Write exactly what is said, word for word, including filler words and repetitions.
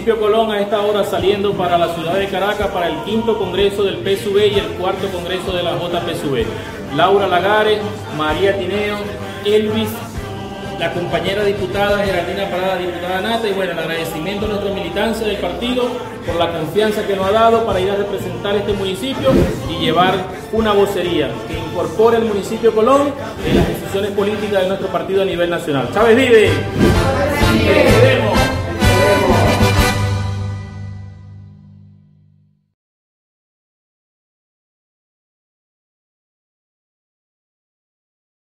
municipio Colón a esta hora saliendo para la ciudad de Caracas para el quinto congreso del P S U V y el cuarto congreso de la J P S U V. Laura Lagares, María Tineo, Elvis, la compañera diputada Geraldina Parada, diputada Nata, y bueno, el agradecimiento a nuestra militancia del partido por la confianza que nos ha dado para ir a representar este municipio y llevar una vocería que incorpore el municipio Colón en las decisiones políticas de nuestro partido a nivel nacional. ¡Chávez vive!